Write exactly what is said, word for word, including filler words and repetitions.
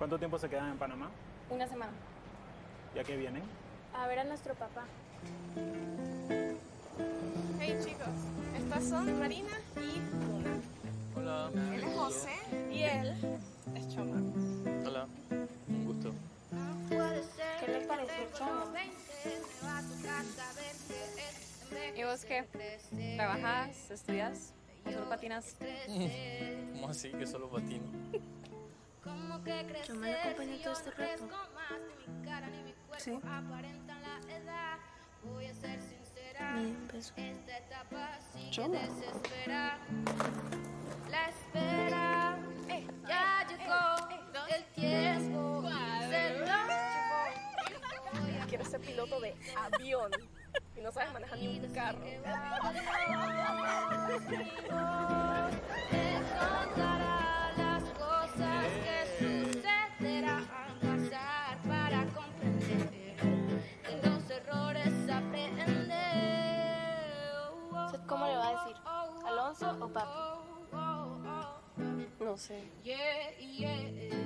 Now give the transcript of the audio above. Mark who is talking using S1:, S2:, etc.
S1: ¿Cuánto tiempo se quedan en Panamá?
S2: Una semana.
S1: ¿Y a qué vienen?
S2: A ver a nuestro papá.
S3: Hey chicos, estas son Marina y Luna.
S4: Hola.
S3: Él es José y él es Choma.
S4: Hola. Un gusto.
S2: ¿Qué le pareció Choma?
S3: ¿Y vos qué? ¿Trabajas? ¿Estudias? ¿O solo patinas?
S4: ¿Cómo así que solo patino?
S2: Choma me acompañó todo este rato.
S3: Sí.
S2: Me dio un beso.
S3: Choma.
S5: La espera
S3: Eh,
S5: ya llegó, el tiempo se lo llevó.
S3: Quieres ser piloto de avión y no sabes manejar ni un carro.
S5: Te contará las cosas que sucederán pasar para comprender. De los errores aprender.
S2: ¿Usted cómo le va a decir? ¿Alonso o papi?
S3: No sé.
S5: Yeah, yeah.